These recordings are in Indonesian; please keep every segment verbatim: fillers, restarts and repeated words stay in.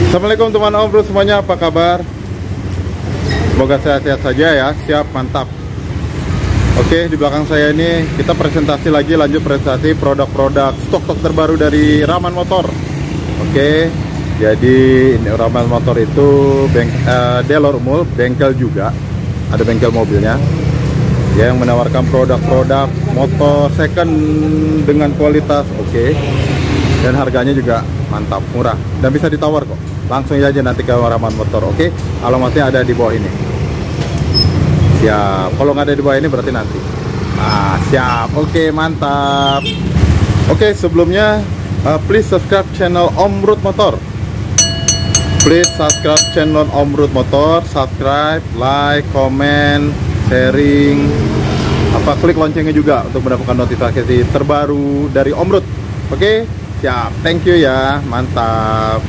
Assalamualaikum teman Om Bro semuanya, apa kabar? Semoga sehat-sehat saja ya. Siap, mantap. Oke, di belakang saya ini kita presentasi lagi, lanjut presentasi produk-produk stok-stok terbaru dari Rahman Motor. Oke, jadi ini Rahman Motor itu beng eh, dealer umum, bengkel juga, ada bengkel mobilnya yang menawarkan produk-produk motor second dengan kualitas oke, dan harganya juga mantap, murah, dan bisa ditawar kok. Langsung aja nanti ke Rahman Motor. Oke, alamatnya ada di bawah ini. Siap. Kalau nggak ada di bawah ini berarti nanti. Ah, siap. Oke, mantap. Oke, sebelumnya uh, please subscribe channel Om Rud Motor. Please subscribe channel Om Rud Motor. Subscribe, like, comment, sharing. Apa klik loncengnya juga untuk mendapatkan notifikasi terbaru dari Om Rud. Oke, siap. Thank you ya. Mantap.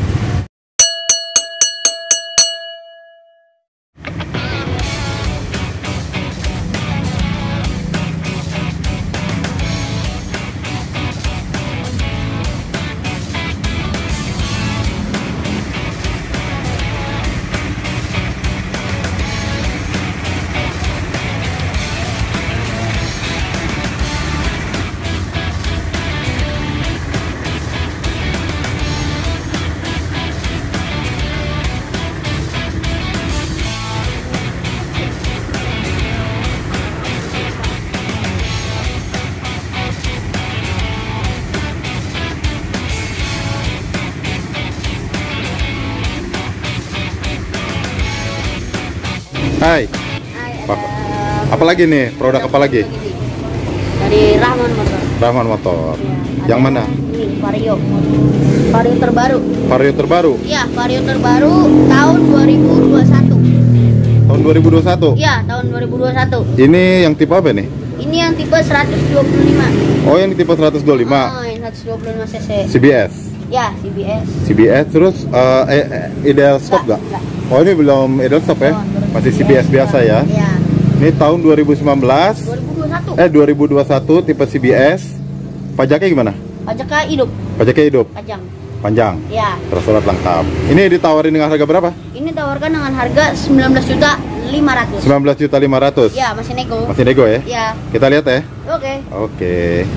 Hai. Hai, Apa, apa lagi nih? Produk apa lagi? Dari Rahman Motor. Rahman Motor. Ya, Yang mana? Ini Vario. Vario terbaru. Vario terbaru. Iya, Vario terbaru tahun dua ribu dua puluh satu. Tahun dua ribu dua puluh satu. Iya, tahun dua ribu dua puluh satu. Ini yang tipe apa nih? Ini yang tipe seratus dua puluh lima. Oh, yang tipe seratus dua puluh lima. Oh, yang seratus dua puluh lima cc. C B S. Ya, C B S. C B S terus uh, eh, eh, ideal stop Enggak, gak? enggak. Oh, ini belum ideal stop ya? Oh, Masih C B S biasa ya? Iya. Ini tahun dua ribu sembilan belas. dua ribu dua puluh satu. Eh dua ribu dua puluh satu tipe C B S. Pajaknya gimana? Pajaknya hidup. Pajaknya hidup. Pajang. Panjang. Ya. Tersurat lengkap. Ini ditawarin dengan harga berapa? Ini tawarkan dengan harga sembilan belas juta lima ratus. sembilan belas juta lima ratus. Ya, masih nego. Masih nego ya? Ya. Kita lihat ya. Oke. Oke.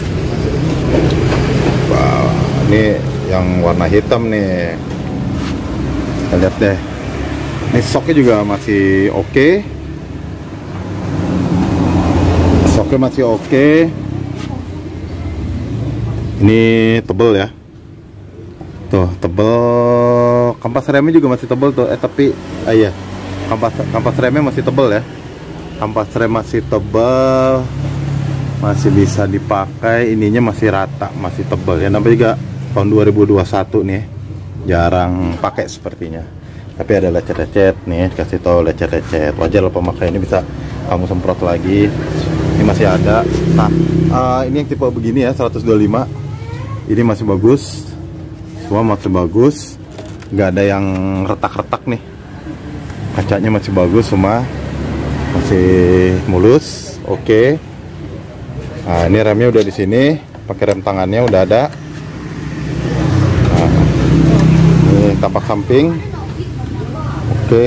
Wow, ini yang warna hitam nih. Kita lihat deh. Ini soknya juga masih oke. Soknya masih oke. Ini tebel ya. Tuh, tebel. Kampas remnya juga masih tebel tuh. Eh tapi, ah iya. Kampas kampas remnya masih tebel ya. Kampas rem masih tebel. Masih bisa dipakai, ininya masih rata, masih tebal ya. Namanya juga tahun dua ribu dua puluh satu nih, jarang pakai sepertinya. Tapi ada lecet-lecet nih, kasih tahu lecet-lecet. Wajar lah pemakai ini, bisa kamu semprot lagi. Ini masih ada. Nah, uh, ini yang tipe begini ya, seratus dua puluh lima. Ini masih bagus, semua masih bagus. Nggak ada yang retak-retak nih. Kacanya masih bagus semua, masih mulus, oke. Okay. Nah, ini remnya udah di sini, pakai rem tangannya udah ada. Nah, ini tapak samping, oke.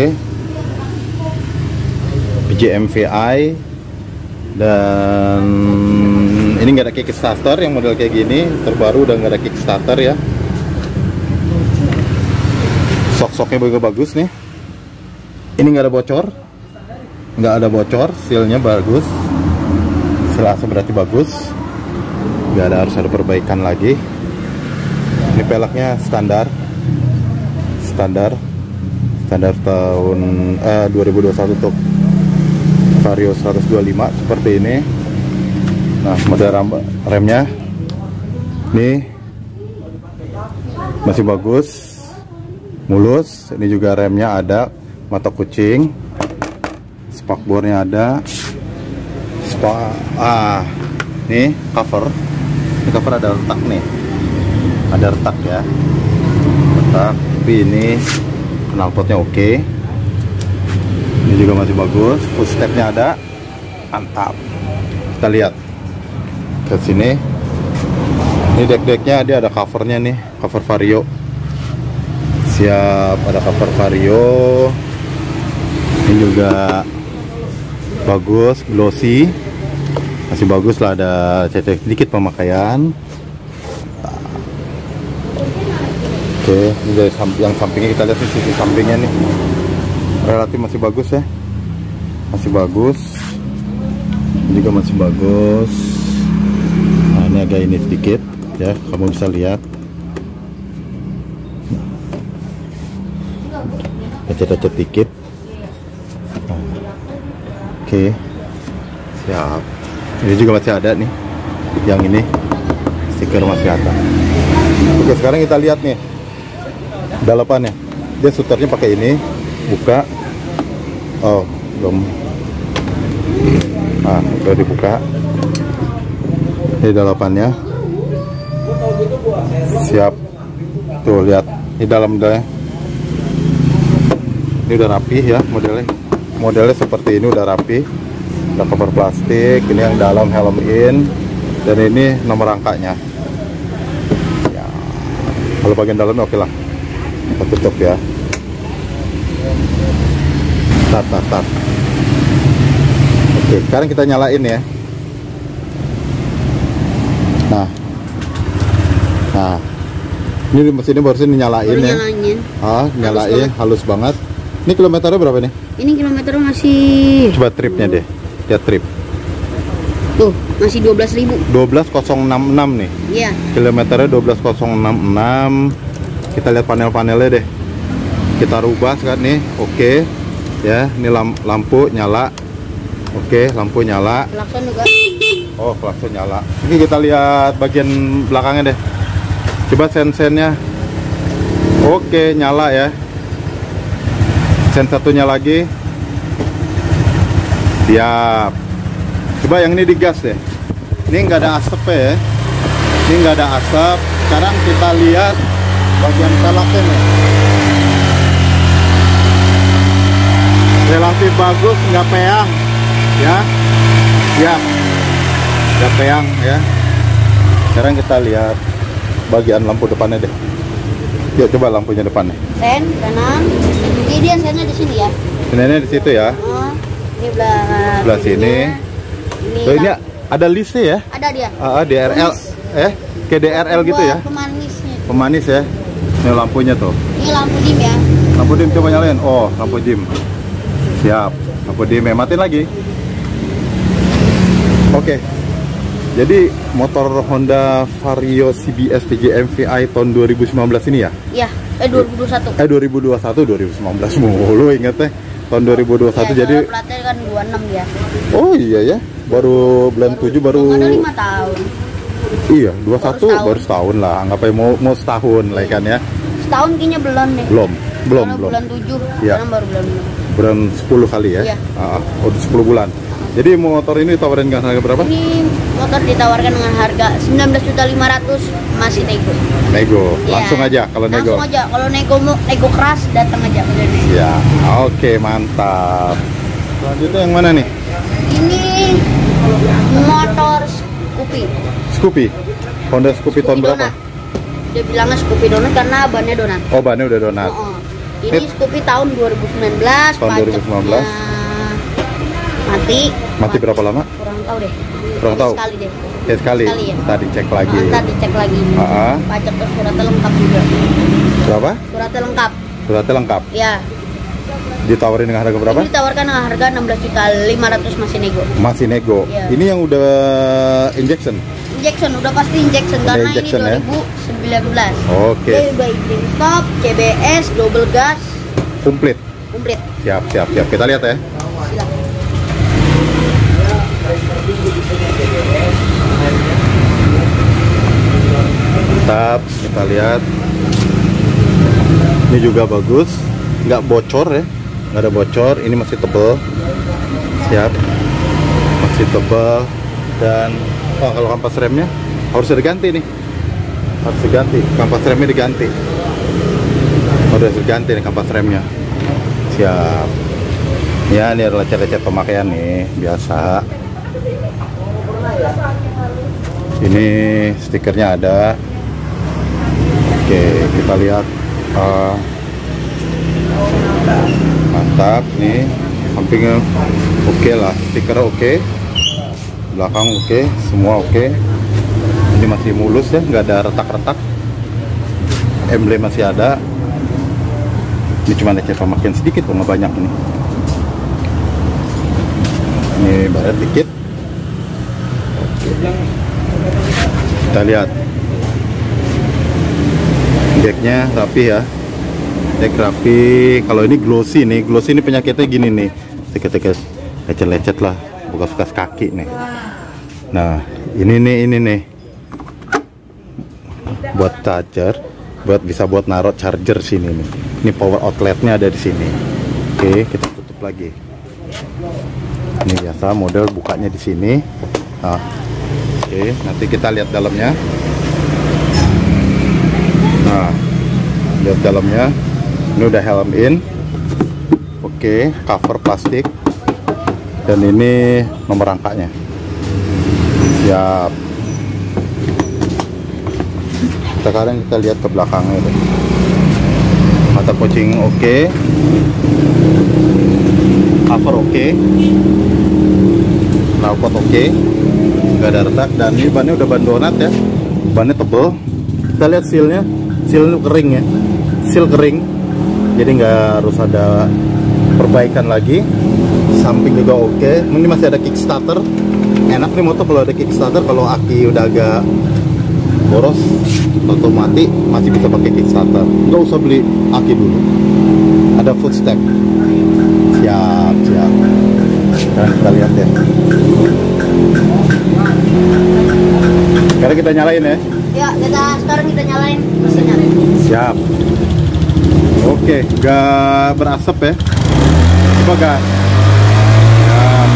P J M V I, dan ini nggak ada kickstarter, yang model kayak gini terbaru udah nggak ada kickstarter ya. Sok-soknya juga bagus nih. Ini nggak ada bocor, nggak ada bocor, sealnya bagus. Selasa berarti bagus, nggak ada, harus ada perbaikan lagi. Ini peleknya standar, standar, standar tahun eh, dua ribu dua puluh satu untuk Vario seratus dua puluh lima seperti ini. Nah, model remnya, nih masih bagus, mulus. Ini juga remnya ada, mata kucing, spakbornya ada. Ah, nih cover, ini cover ada retak nih, ada retak ya, retak. Tapi ini knalpotnya oke, ini juga masih bagus, footstepnya ada, mantap. Kita lihat ke sini, ini deck-decknya dia ada covernya nih, cover Vario Siap, ada cover Vario. Ini juga bagus, glossy. Masih bagus lah, ada cecek sedikit pemakaian. Oke, ini dari yang sampingnya kita lihat nih, sisi sampingnya nih relatif masih bagus ya, masih bagus. Ini juga masih bagus. Nah, ini agak ini sedikit ya, kamu bisa lihat. Lecet-lecet dikit. Nah, oke, siap. Ini juga masih ada nih, yang ini stiker masih ada. Oke, sekarang kita lihat nih dalapannya. Dia suternya pakai ini, buka. Oh, belum. Nah, udah dibuka. Ini dalapannya. Siap. Tuh, lihat. Ini dalam modelnya. Ini udah rapi ya modelnya. Modelnya seperti ini, udah rapi. Udah cover plastik. Ini yang dalam helm in. Dan ini nomor angkanya. Ya. Kalau bagian dalamnya oke lah. Kita tutup ya. Tar, tar, tar. Oke, sekarang kita nyalain ya. Nah, nah, ini mesinnya barusan dinyalain Baru ya. nyalain. Ah, nyalain, halus banget. Ini kilometernya berapa nih? Ini kilometer masih. Coba tripnya deh, lihat trip. Tuh, masih dua belas ribu. dua belas ribu enam puluh enam nih. Iya. Kilometernya dua belas ribu enam puluh enam. Kita lihat panel-panelnya deh. Kita rubah sekarang nih, oke. Ya, ini lampu nyala. Oke, lampu nyala. Klakson juga. Oh, klakson nyala. Ini kita lihat bagian belakangnya deh. Coba sen-sennya. Oke, nyala ya. Sen satunya lagi. Siap. Coba yang ini digas deh. Ini nggak ada asap ya. Ini nggak ada asap. Sekarang kita lihat bagian velgnya nih. Relatif bagus, nggak peang ya. Ya, nggak peang ya. Sekarang kita lihat bagian lampu depannya deh. Yuk coba lampunya depannya. Sen kanan. Ini dia sennya di sini ya. Sennya di situ ya. Oh, ini belah Sebelah sini. Ini, Tuh, ini ada listnya ya. ada dia. Ah, D R L, eh, kayak D R L gitu ya. Pemanisnya. Pemanis ya. Ini lampunya tuh. Ini lampu dim ya. Lampu dim coba nyalain. Oh, lampu dim. Siap. Lampu dim ya. Matiin lagi. Oke. Jadi motor Honda Vario C B S T J M V I tahun dua ribu sembilan belas ini ya? Iya, eh dua ribu dua puluh satu. Eh dua ribu dua puluh satu, dua ribu sembilan belas mulu inget teh. Tahun dua ribu dua puluh satu Ya, jadi. platnya kan dua puluh enam ya. Oh iya ya. Baru bulan tujuh baru. Ada lima tahun. Iya, dua puluh satu Baru setahun. baru setahun lah. Anggap aja mau mau setahun lah kan ya. Setahun kayaknya belum nih. Belum, belum, Karena belum. bulan tujuh, Iya. sekarang baru bulan enam. Bulan sepuluh kali ya. Iya. Ah, oh, sepuluh bulan. Jadi motor ini ditawarin dengan harga berapa? Ini motor ditawarkan dengan harga sembilan belas juta lima ratus ribu, masih nego. Nego. Iya. Langsung aja kalau nego. Langsung aja, kalau nego mau nego keras datang aja ke sini. Ya, oke mantap. Selanjutnya yang mana nih? Ini motor Scoopy. Scoopy. Honda Scoopy tahun berapa? Donat. Dia bilangnya Scoopy donat karena bannya donat. Oh, bannya udah donat. Oh, oh. Ini Scoopy tahun dua ribu sembilan belas. Tahun dua ribu sembilan belas. pajaknya Mati. Mati berapa lama? Kurang tahu deh. Kurang tahu. Sekali deh. Ya sekali. Sekali ya. Tadi cek lagi. Oh, ntar dicek lagi. Ah, ah. Pajak terus suratnya lengkap juga. Berapa? Suratnya lengkap. Suratnya lengkap. Ya. Ditawarin dengan harga berapa? Ini ditawarkan dengan harga enam belas juta lima ratus ribu masih nego. Masih nego. Iya. Ini yang udah injection. Injection udah pasti injection Udah karena injection, ini ya? dua ribu sembilan belas. Oke. Dia udah engine stop, C B S, double gas, Komplit. komplit. Siap, siap, siap. Kita lihat ya. Silakan. Mantap, kita lihat. Ini juga bagus, nggak bocor ya, nggak ada bocor. Ini masih tebel, siap, masih tebel. Dan oh, kalau kampas remnya harus diganti nih, harus diganti. Kampas remnya diganti, harus diganti nih kampas remnya. Siap. Ya, ini adalah lecet-lecet pemakaian nih, biasa. Ini stikernya ada. Oke, kita lihat uh, Mantap nih, sampingnya oke lah, stiker oke, belakang oke, semua oke. Ini masih mulus ya, nggak ada retak-retak. Emblem masih ada. Ini cuma lecet pemakaian sedikit, kok nggak banyak ini. Ini baret dikit. Oke. Kita lihat. Decknya rapi ya. Deck rapi. Kalau ini glossy nih, glossy ini penyakitnya gini nih, sedikit-sedikit lecet-lecet lah, bekas-bekas kaki nih. Nah, ini nih, ini nih, buat charger, buat bisa buat naruh charger sini nih. Ini power outletnya ada di sini. Oke, kita tutup lagi. Ini biasa model bukanya di sini. Nah, oke, nanti kita lihat dalamnya. Nah, lihat dalamnya. Ini udah helm in. Oke, cover plastik. Dan ini nomor rangkanya. Siap. Sekarang kita lihat ke belakangnya deh. Mata kucing oke. Cover oke. Knalpot oke. Nggak ada retak. Dan ini bannya udah ban donat ya. Bannya tebel. Kita lihat sealnya. Seal kering ya. Seal kering. Jadi nggak harus ada perbaikan lagi. Samping juga oke. Ini masih ada kickstarter. Enak nih motor kalau ada kickstarter. Kalau aki udah agak boros atau mati, masih bisa pakai kickstarter. Nggak usah beli aki dulu. Ada footstep. Siap, siap. Sekarang kita lihat ya. Sekarang kita nyalain ya. Ya, kita sekarang kita nyalain mesinnya. Siap. Oke, nggak berasap ya. Coba gas. Siap.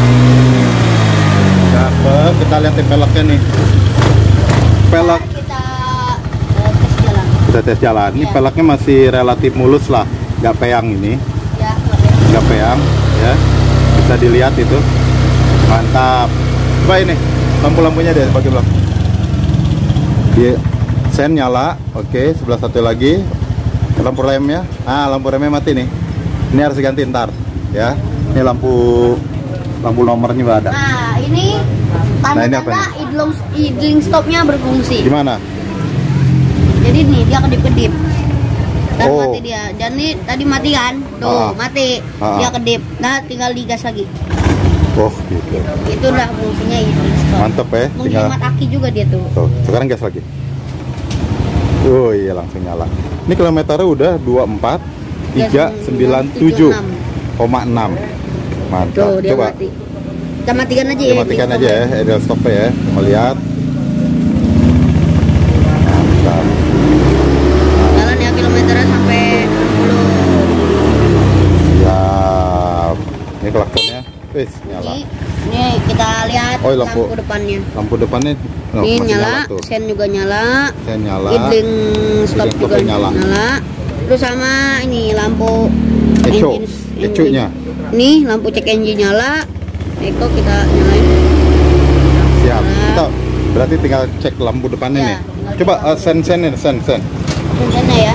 Cakep. Kita lihat peleknya nih. Pelek. Kita uh, tes jalan. Kita tes jalan. Ini Ya. peleknya masih relatif mulus lah, nggak peyang ini. Ya, Nggak peyang, ya. Bisa dilihat itu. Mantap. Coba ini lampu-lampunya deh, bagi belakang. Dia sen nyala. Oke, sebelah satu lagi. Lampu remnya, ah lampu remnya mati nih. Ini harus diganti ntar, ya. Ini lampu lampu nomornya juga ada. Nah, ini Nah, ini apa tanda-tanda idling, idling stopnya berfungsi. Gimana? Jadi nih dia kedip-kedip. Dan Oh. mati dia. Dan ini tadi mati kan? Ah. Tuh, mati. Ah. Dia kedip. Nah, tinggal digas lagi. Oh, gitu. Itulah fungsinya idling stop. Mantep ya. Tinggal. Menghemat aki juga dia tuh. Tuh, sekarang gas lagi. Oh iya, langsung nyala. Ini kilometernya udah dua puluh empat tiga sembilan tujuh koma enam. Mantap. Tuh, dia Coba mati. Kita matikan aja kita ya. matikan idling aja ya, stopnya. idle stopnya ya. Melihat. Mantap. Jalan ya kilometernya sampai enam puluh. Siap. Ini klaksonnya. Wis, nyala. Ini, ini kita lihat Oh, lampu, lampu. depannya. Lampu depannya oh, Ini masih nyala, tuh. sen juga nyala, Sen nyala. idling stop Idling juga stopnya nyala. nyala. Terus sama ini lampu Eco, engine- eco-nya. Nih lampu cek engine nyala. Eco kita nyalain. Siap. Nyala. Kita berarti tinggal cek lampu depannya Ya, nih. tinggal Coba cek uh, sen sen nih, sen sen. Fungsinya ya.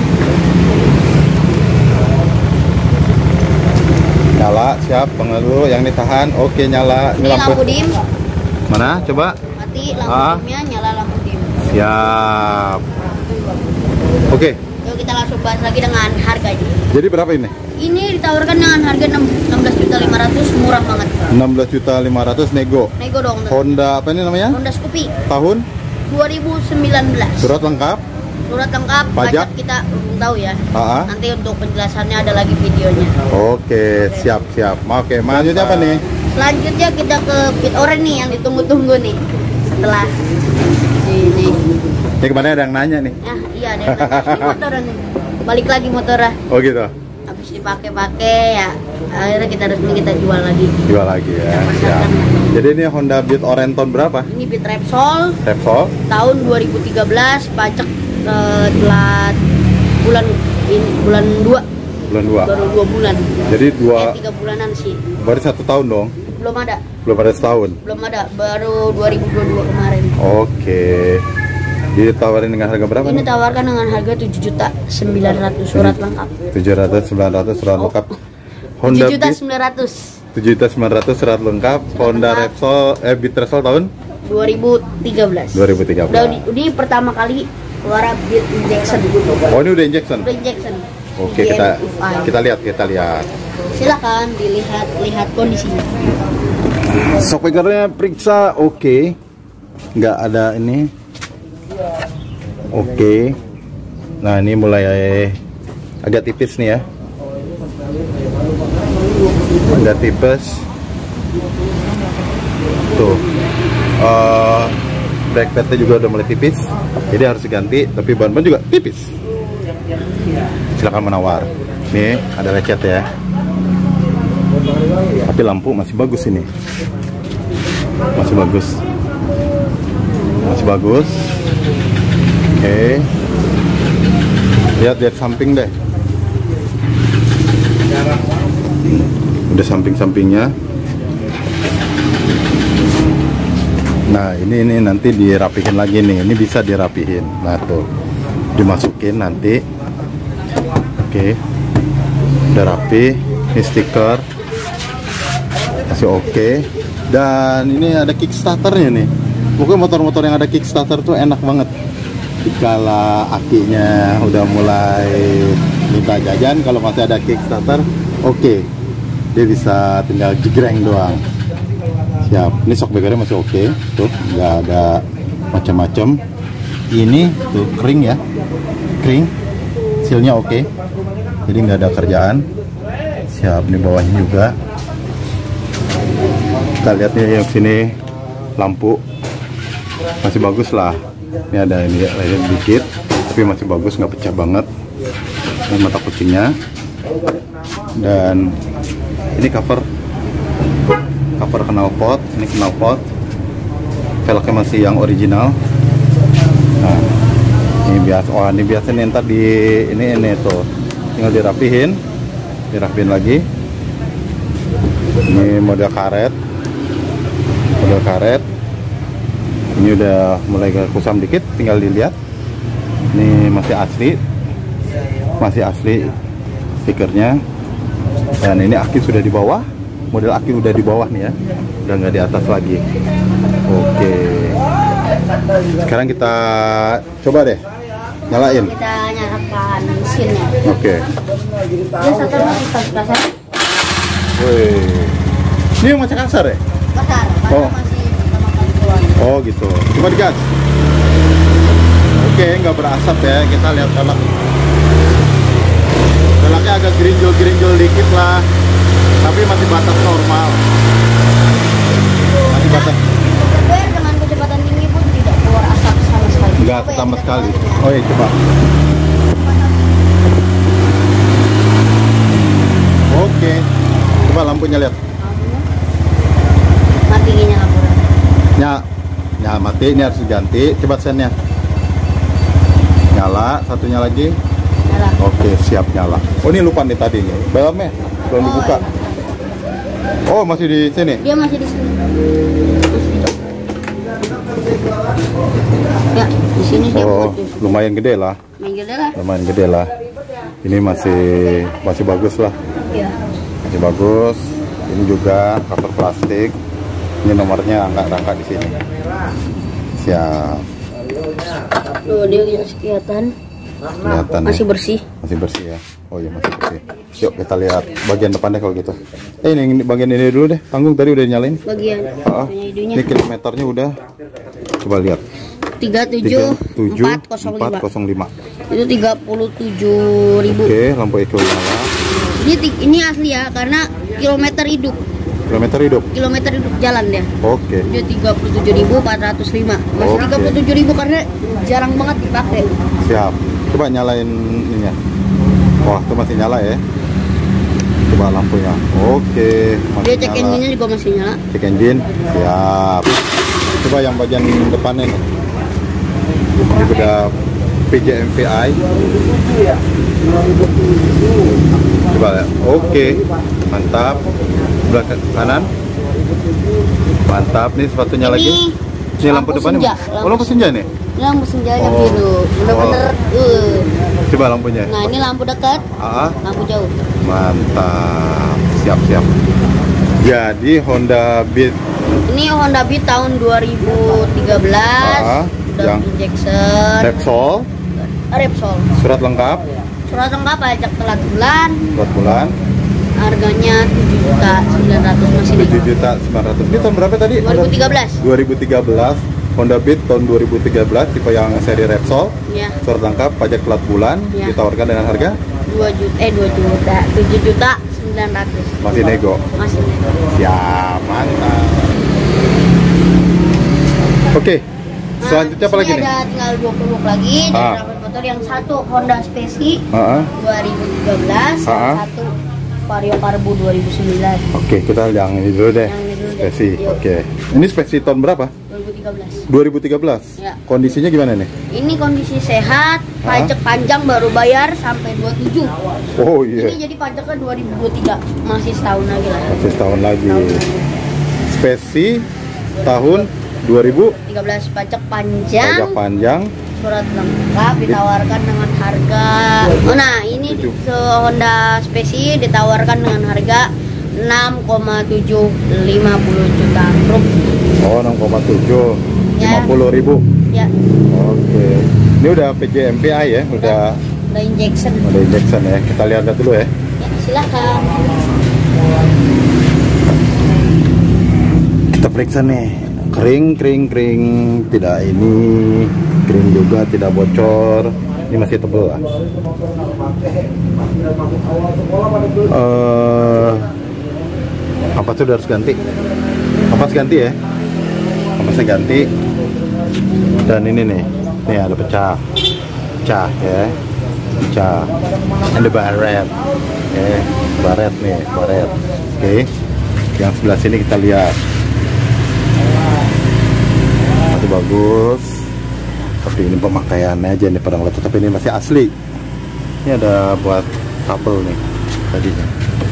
Nyala, siap. Pengeluh yang ditahan. Oke, nyala. Ini lampu dim, Mana? Coba. mati lampu Ah. dimnya nyala lampu dim. Siap. Oke. Yuk kita langsung bahas lagi dengan harganya. Jadi berapa ini? Ini ditawarkan dengan harga enam belas juta lima ratus, murah banget. enam belas juta lima ratus nego. Nego dong. Honda apa ini namanya? Honda Scoopy Tahun? dua ribu sembilan belas. Surat lengkap? Surat lengkap, Pajak? pajak kita belum tahu ya. Ah. Nanti untuk penjelasannya ada lagi videonya. Oke, siap siap. Oke, selanjutnya apa nih? Selanjutnya kita ke Pit Orange nih yang ditunggu-tunggu nih. Setelah ini. Ini kemarin ada yang nanya nih. Nah, iya ada yang nanya, ini motornya nih. Balik lagi motornya. Oh gitu. Habis dipakai-pakai ya. Akhirnya kita resmi kita jual lagi. Jual lagi ya. Siap. Jadi ini Honda Beat Orange tahun berapa? Ini Beat Repsol Repsol tahun dua ribu tiga belas, pajak eh, telat bulan ini bulan dua, bulan dua. baru dua bulan. Jadi dua Eh, tiga bulanan sih. baru satu tahun dong. Belum ada. Belum ada setahun. Belum ada, baru dua ribu dua puluh dua kemarin. Oke. Ditawarin dengan harga berapa? Ini tawarkan dengan harga tujuh juta sembilan ratus surat lengkap. tujuh ratus sembilan ratus surat lengkap. Honda tujuh juta Beat sembilan ratus. tujuh juta sembilan ratus surat lengkap. Honda Repsol eh Beat Repsol tahun dua ribu tiga belas. dua ribu tiga belas. Udah di- ini pertama kali keluar Beat injection. Oh, ini udah injection. Udah injection. Oke, kita kita lihat, kita lihat. Silakan dilihat lihat kondisinya. Shock breakernya periksa, oke. Nggak ada ini. Oke. Nah, ini mulai agak tipis nih ya. Agak tipis. Tuh. Uh, brake padnya juga udah mulai tipis. Jadi harus diganti, tapi ban-ban juga tipis. Silakan menawar. Nih, ada lecet ya. Tapi lampu masih bagus ini. Masih bagus. Masih bagus. Oke. Lihat lihat samping deh. Udah samping-sampingnya. Nah, ini ini nanti dirapihin lagi nih. Ini bisa dirapihin. Nah, tuh. Dimasukin nanti. Oke. Udah rapi. Ini stiker. Masih oke. Dan ini ada kickstarternya nih. Pokoknya motor-motor yang ada kickstarter tuh enak banget. Kala akinya udah mulai minta jajan, kalau masih ada kickstarter, oke, dia bisa tinggal jegreng doang. Siap. Ini shock breakernya masih oke, tuh nggak ada macam-macam. Ini tuh kering ya, kering, sealnya oke, jadi nggak ada kerjaan. Siap. Di bawahnya juga. Kita lihat nih yang sini, lampu masih bagus lah. Ini ada ini ya, dikit, tapi masih bagus, nggak pecah banget. Ini mata kucingnya. Dan ini cover cover knalpot. Ini knalpot. Velgnya masih yang original. Nah, ini biasa. Oh, ini biasa nih, ntar di ini ini tuh tinggal dirapihin, dirapihin lagi. Ini model karet. Model karet. Ini udah mulai kusam dikit, tinggal dilihat. Ini masih asli, masih asli stikernya. Dan ini aki sudah di bawah, model aki udah di bawah nih ya, udah nggak di atas lagi. Oke, sekarang kita coba deh, nyalain. Kita nyalakan mesinnya. Oke. Dia satu masih kasar. Wih, ini yang macam kasar ya? Kasar. Oh. Masih pertama kali keluar. Oh gitu, coba digas. Oke, nggak berasap ya, kita lihat velg. Velgnya agak gerinjol-gerinjol dikit lah, tapi masih batas normal. Masih batas. Berbeda dengan kecepatan tinggi pun tidak keluar asap sama sekali. Nggak Coba ya, sama kita sekali. keluarin ya. Oh iya, coba. Oke, coba lampunya lihat. Mati ginya laporan. Ya, ya mati, ini harus diganti. Coba sennya. Nyala, satunya lagi. Nyala. Oke, siap nyala. Oh, ini lupa nih tadi nih. Belumnya belum Oh, dibuka. Oh, masih di sini. Dia masih di sini. Masih di Ya, di sini dia Oh, buka tuh. lumayan gede lah. Main gede lah. Lumayan gede lah. Ini masih masih bagus lah. Iya. Masih bagus. Ini juga cover plastik. Ini nomornya angka-angka di sini. Siap. Tuh dia kelihatan. Kelihatan Masih ya. bersih. Masih bersih ya. Oh iya, masih bersih. Yuk kita lihat bagian depannya kalau gitu. Eh ini, ini bagian ini dulu deh. Tanggung tadi udah nyalain. Bagian Ah, punya hidungnya. ini kilometernya udah. Coba lihat. tiga tujuh tujuh empat empat nol lima. Itu tiga puluh tujuh ribu. Oke, lampu eco nyala. Ini ti- ini asli ya karena kilometer hidup. Kilometer hidup. Kilometer hidup jalan dia. Oke. Dia tiga puluh tujuh ribu empat ratus lima. Masih Oke. tiga puluh tujuh ribu karena jarang banget dipakai. Siap. Coba nyalain ininya. Wah, itu masih nyala ya. Coba lampunya. Oke, masih Dia cek nyala. engine-nya juga masih nyala. Cek engine. Siap. Coba yang bagian depannya nih. Ini udah P J M V I. Coba ya. Oke. Mantap. Sebelah kanan. Mantap. Nih sepatunya lagi. Ini Ini lampu, Lampu depannya. senja, Oh, lampu lampu senja nih. Ini lampu senjanya Oh. biru. Bener-bener. Uh. Coba lampunya. Nah ini lampu dekat, Ah, lampu jauh. mantap. Siap, siap. Jadi Honda Beat Ini Honda Beat tahun dua ribu tiga belas. Ah, Udah yang injection. Repsol, Repsol. surat lengkap, Surat lengkap pajak telat bulan. buat bulan Harganya tujuh juta sembilan ratus masih tujuh nego. juta sembilan ratus. Ini tahun berapa tadi? dua ribu tiga belas. dua ribu tiga belas. Honda Beat tahun dua ribu tiga belas, tipe yang seri Repsol, Ya. surat lengkap, pajak telat bulan, Ya. ditawarkan dengan harga dua juta eh dua juta tujuh juta sembilan ratus. masih nego. Masih nego. Siap, mantap. Oke, Nah, selanjutnya apa lagi sini nih? ada tinggal dua puluh lagi dari Ah. rapid motor yang satu Honda Speci Ah, ah. dua ribu tiga belas, Ah, ah. yang satu Vario Carbo dua ribu sembilan. Oke, kita yang ini dulu deh. Yang ini dulu deh. Speci. Yuk. Oke. Ini Speci tahun berapa? dua ribu tiga belas. dua ribu tiga belas. Ya. Kondisinya gimana nih? Ini kondisi sehat, pajak panjang baru bayar sampai dua puluh tujuh. Oh iya. Ini jadi pajaknya dua ribu dua puluh tiga, masih setahun lagi lah. Masih setahun lagi. Setahun lagi. Speci tahun dua ribu tiga belas pajak panjang. pajak panjang. Surat lengkap ditawarkan dengan harga. Oh, nah ini Tujuh. se Honda Speci ditawarkan dengan harga enam koma tujuh lima puluh juta rupiah. Oh, enam koma tujuh lima puluh ribu. Ya, Oke. Ini udah P J M P I ya, udah udah injection. udah injection ya. Kita lihat dulu ya. Ya, silakan. Kita periksa nih. Kering, kering, kering. Tidak ini kering juga, tidak bocor. Ini masih tebel lah. Eh, apa tuh harus ganti? Ampas ganti ya? Ampasnya ganti. Dan ini nih, nih ada pecah, pecah ya, pecah. Ada baret, oke, baret nih, baret. Oke, yang sebelah sini kita lihat. Masih bagus, tapi ini pemakaiannya aja nih pada ngeliat, tapi ini masih asli. Ini ada buat kabel nih tadinya.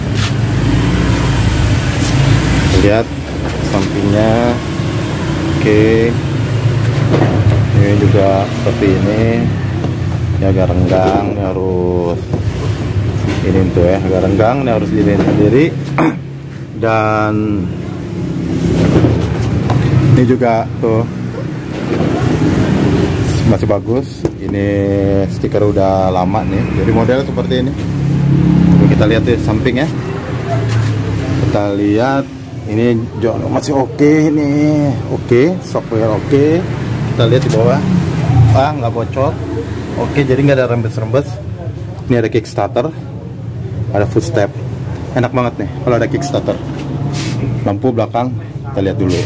Lihat sampingnya, oke. Ini juga seperti ini. Ini agak renggang, ini harus ini tuh ya, agak renggang, ini harus dilihat sendiri. Dan ini juga tuh masih bagus. Ini stiker udah lama nih, jadi modelnya seperti ini. Coba kita lihat di samping ya. Kita lihat ini masih oke nih, oke, software oke. Kita lihat di bawah, ah nggak bocor, oke, jadi nggak ada rembes-rembes. Ini ada kickstarter, ada footstep, enak banget nih kalau ada kickstarter. Lampu belakang kita lihat dulu,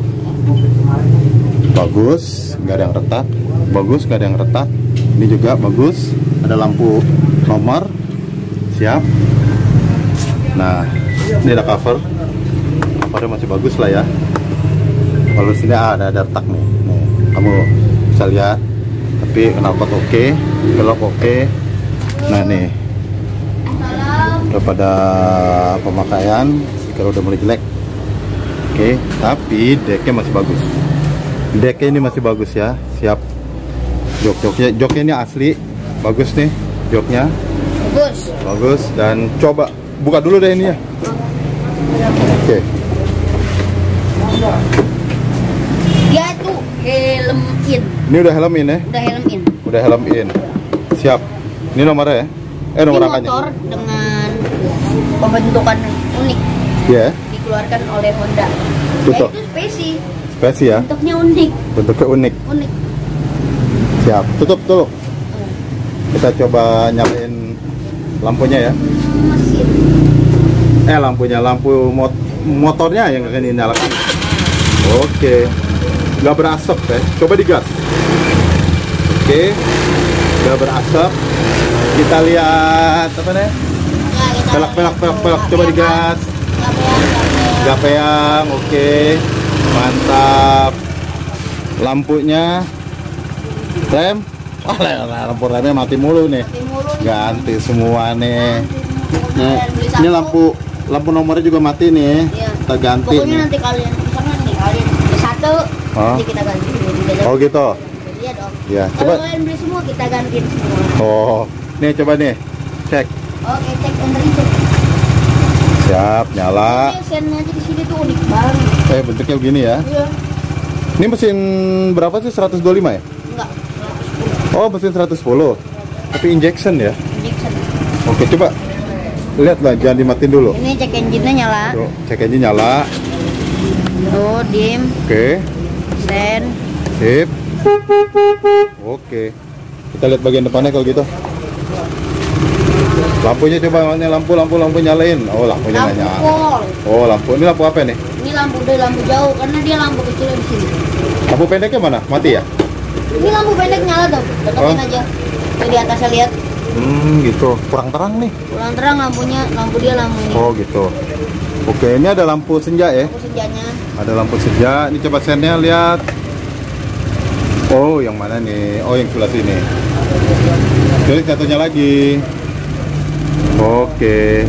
bagus, nggak ada yang retak, bagus, nggak ada yang retak. Ini juga bagus, ada lampu nomor, siap. Nah, ini ada cover, covernya masih bagus lah ya. Kalau sini ah, ada ada retak nih, nih, kamu bisa lihat. Tapi knalpot oke, velg oke. Nah nih, udah pada pemakaian, stiker udah mulai jelek. Oke, tapi decknya masih bagus. Decknya ini masih bagus ya, siap. Jok-joknya, joknya ini asli, bagus nih, joknya Bagus. bagus. Dan coba buka dulu deh ini ya. Oke, Dia itu helm in. ini udah helm in ya, Udah helm in. udah helm in, siap. Ini nomornya ya, eh Ini nomor angkanya. motor dengan pembentukan unik Ya, dikeluarkan oleh Honda. Betul. Yaitu Speci. spesi ya, Bentuknya unik, bentuknya unik. unik. Siap, tutup dulu. Kita coba nyalain lampunya ya. Mesin. Eh lampunya, lampu mot motornya yang akan dinyalakan. Oke, nggak berasap ya. Coba digas. Oke, nggak berasap. Kita lihat apa nih? Ya, kita Pelak, pelak, pelak, pelak. Coba digas. Nggak peyang, nggak peyang. Nggak peyang. Oke, mantap. Lampunya, rem. Wah, lampu remnya mati mulu nih. Timur nih. Ganti semua nih. Nih, Kalian beli ini satu. lampu lampu nomornya juga mati nih. Iya. Kita ganti Pokoknya nih. nanti kalian misalnya nih kalian beli satu Oh. Nanti kita ganti dulu. Kita Oh gitu. Iya dong. Ya, Kalau coba. kalian beli semua kita gantiin semua. Oh, nih coba nih, cek. Oke, cek and recheck. Siap, nyala. Ini sennya aja di sini tuh unik banget. Eh, bentuknya begini ya. Iya. Ini mesin berapa sih? seratus dua puluh lima ya? Enggak, seratus sepuluh. Oh, mesin seratus sepuluh. Tapi injection ya. Injection. Oke, coba. Lihatlah, jangan dimatiin dulu. Ini cek engine-nya nyala. Tuh, cek engine nyala. Tuh, dim, Oke. sen. Sip. Oke. Kita lihat bagian depannya kalau gitu. Lampunya coba, ini lampu, lampu, lampu nyalain. Oh, lampunya nggak Lampu nyala. pol. Oh, lampu. Ini lampu apa nih? Ini lampu dari lampu jauh karena dia lampu kecil di sini. Lampu pendeknya mana? Mati ya? Ini lampu pendek nyala dong. Deketin Oh. aja. Tuh di atasnya lihat. Hmm, gitu. Kurang terang nih. Kurang terang lampunya, lampu dia lampu ini. Oh, gitu. Oke, ini ada lampu senja ya. Lampu senjanya. Ada lampu senja. Ini coba sennya lihat. Oh, yang mana nih? Oh, yang sebelah sini. Jadi satunya lagi. Oke.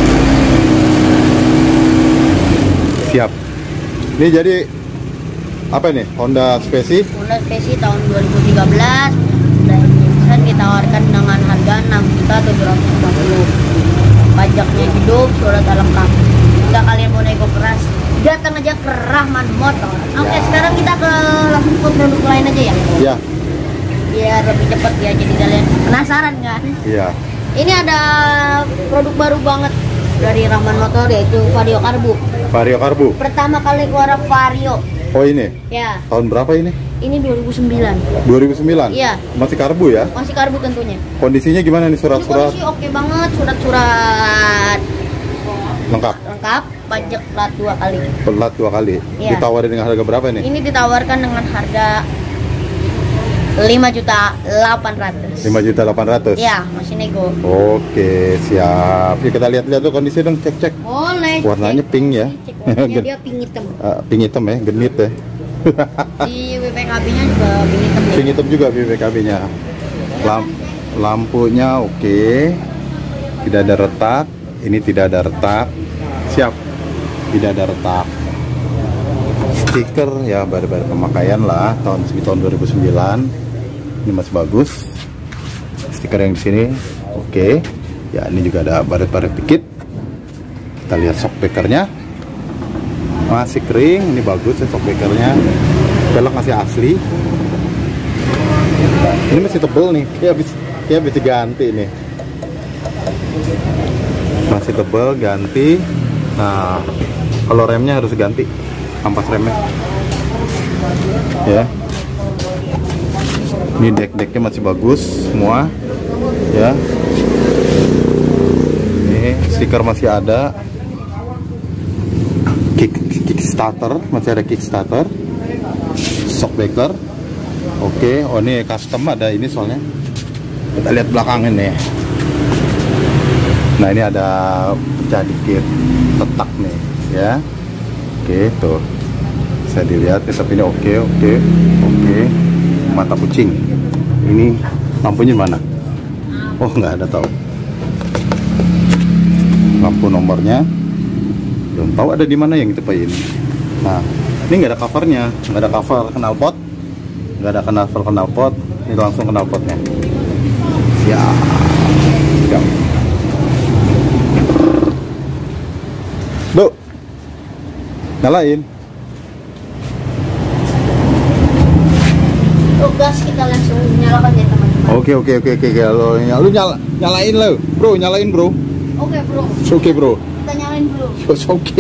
Siap. Ini jadi apa nih? Honda Speci. Honda Speci tahun dua ribu tiga belas dan kan ditawarkan dengan harga enam juta tujuh ratus lima puluh. Pajaknya hidup, surat lengkap. Jika kalian mau nego keras, datang aja ke Rahman Motor. Oke, Ya. sekarang kita ke langsung ke produk lain aja ya. Ya, Biar lebih cepat ya, jadi kalian penasaran kan? iya. Ini ada produk baru banget dari Rahman Motor yaitu Vario Karbu. Vario Karbu. Pertama kali keluar Vario. Oh, ini. Ya, Tahun berapa ini? ini dua ribu sembilan. dua ribu sembilan. Iya. Masih karbu ya? Masih karbu tentunya. Kondisinya gimana nih, Ini surat-surat kondisi oke banget, surat-surat lengkap? lengkap, pajak plat dua kali. Pelat dua kali. Iya. Ditawarin dengan harga berapa nih? Ini ditawarkan dengan harga lima juta delapan ratus. lima juta delapan ratus. Ya, masih nego. Oke, siap. Ya, kita lihat-lihat tuh kondisi dong, cek-cek. Boleh. Warnanya cek. pink ya. Cek warnanya dia pink hitam. Ah, pink hitam ya, genit ya. Di W P K B-nya juga pink hitam ya. Pink hitam juga B B K B-nya. Lam lampunya oke. Tidak ada retak. Ini tidak ada retak. Siap. Tidak ada retak. Stiker ya baru-baru pemakaian lah, tahun tahun dua ribu sembilan. Ini masih bagus. Stiker yang di sini oke. Ya, ini juga ada baret-baret dikit. Kita lihat shockbreakernya. Masih kering, ini bagus ya shockbreakernya. Velg masih asli. Ini masih tebel nih, ya habis ya habis diganti nih. Masih tebel, ganti. Nah, kalau remnya harus ganti, ampas remnya. Ya. Ini dek-deknya masih bagus semua. Ya. Ini stiker masih ada. Kick, Kickstarter, masih ada Kickstarter. Shockbreaker. Oke, oh ini custom ada ini soalnya. Kita lihat belakang ini. Nah, ini ada pecah dikit, tetak nih, ya. Oke, tuh. Bisa dilihat, tapi ini oke, oke, oke. Mata kucing. Ini lampunya mana? Oh, nggak ada tahu. Lampu nomornya belum tahu ada di mana yang itu Pak ini. Nah, ini nggak ada covernya, nggak ada cover knalpot, nggak ada cover knalpot. Ini langsung knalpotnya. Ya, siap. Bu, nyalain. Tuh gas kita langsung nyalakan ya teman-teman. Oke oke oke oke. Lu lu nyala, nyalain lo, bro, nyalain bro. Oke bro, Oke bro. kita nyalain dulu. Oke.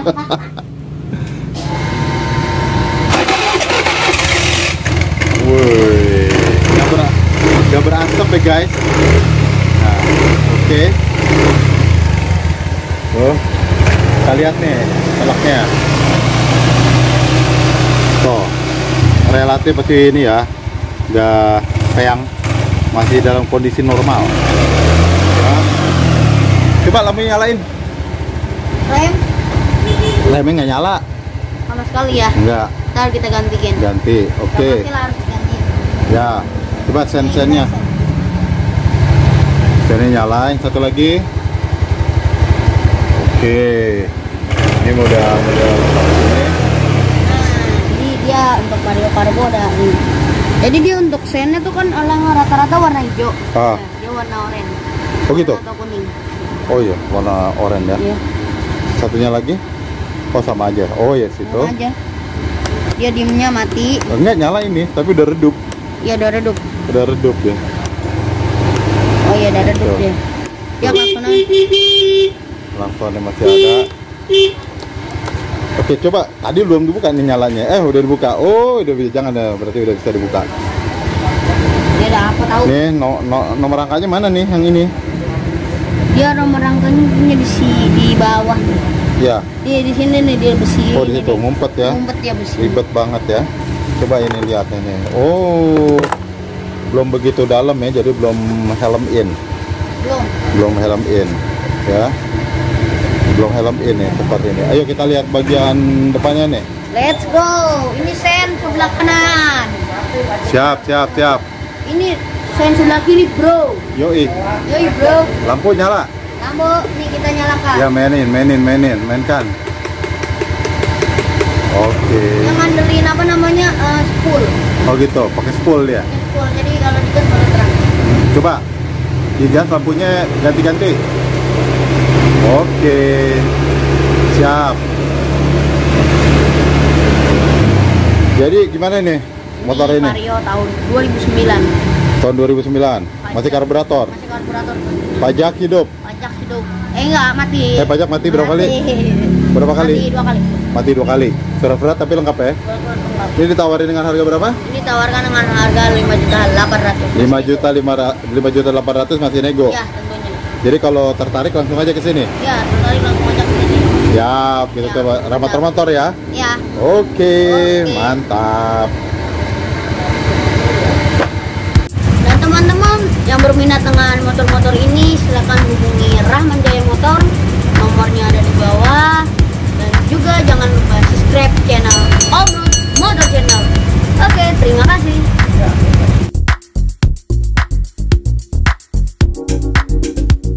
Woi, nggak ber nggak berasap ya guys. Nah, oke. Tuh, kita lihat nih velgnya. Tuh, relatif masih ini ya, udah sayang, masih dalam kondisi normal. Ya. Coba lampunya nyalain. Rem Remnya nggak nyala. sama sekali ya. Enggak, Ntar kita gantikan. ganti. Oke. Pasti lah harus ganti. Ya, coba sen-sennya. Sennya nyalain satu lagi. Oke. Ini modal modal ini. Nah, ini dia ada, untuk Vario Carbo ada. Jadi dia untuk sennya tuh kan alang rata-rata warna hijau. Ah. Nah, dia warna oranye. Oh gitu? Atau kuning. Oh iya, warna oranye ya. Iya. Satunya lagi? Oh sama aja. Oh ya situ. Sama aja. Dia dimnya mati. Enggak nyala ini, tapi udah redup. Iya udah redup. Udah redup ya. Oh iya udah redup Tuh. dia. Ya langsung Langsungnya masih ada. Oke coba, tadi belum dibuka nih nyalanya. Eh udah dibuka. Oh udah bisa, jangan ya, berarti udah bisa dibuka. Dia ada apa tahu? Nih no, no, nomor rangkanya mana nih yang ini? Dia nomor rangkanya punya di si di bawah. Ya. Dia di sini nih dia besi. Oh di ini situ nih. ngumpet ya. Ngumpet ya besi. Ribet banget ya. Coba ini lihat ini. Oh belum begitu dalam ya, jadi belum helm in. Belum. Belum helm in ya. Belum helm in ya tempat ini. Ayo kita lihat bagian depannya nih. Let's go. Ini sen sebelah kanan. Siap siap siap. Ini sen sebelah kiri, bro. Yoi. Yoi, bro. Lampu nyala. Lampu nih kita nyalakan. Ya mainin mainin mainin mainkan. Oke. Yang ngandelin apa namanya? Uh, spool. Oh gitu, pakai spool dia. Pakai spool. Jadi kalau digas baru terang. Coba digas lampunya ganti-ganti. Oke. Siap. Jadi gimana nih motor ini? Vario tahun dua ribu sembilan. Tahun dua ribu sembilan. Masih karburator. Masih karburator. Pajak hidup. Pajak hidup. Eh enggak, mati. Eh pajak mati berapa kali? Mati. Berapa kali? Mati dua kali. Mati dua kali. Surat-surat tapi lengkap ya? Surat-surat lengkap. Ini ditawarin dengan harga berapa? Ini tawarkan dengan harga lima juta delapan ratus. lima juta lima juta delapan ratus masih nego. Ya, tentunya. Jadi kalau tertarik langsung aja ke sini. Ya, tertarik langsung aja ke sini. Siap, gitu Ya. coba ramah motor ya. Ya. Oke, Oke. mantap. Dan teman-teman yang berminat dengan motor-motor ini silakan hubungi Rahman Jaya Motor